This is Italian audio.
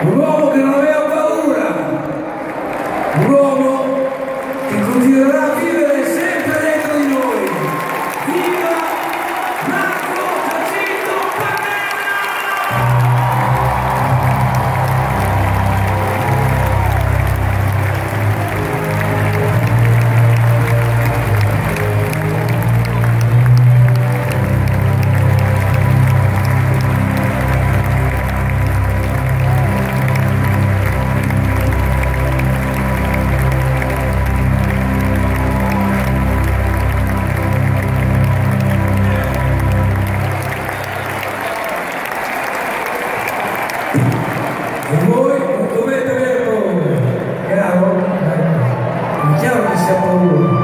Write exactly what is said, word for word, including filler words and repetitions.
un uomo che non aveva paura, un uomo che continuerà a vivere sempre dentro di noi. Viva Marco Giacinto Pannella! E voi non dovete avere paura, chiaro? È chiaro che si ha paura.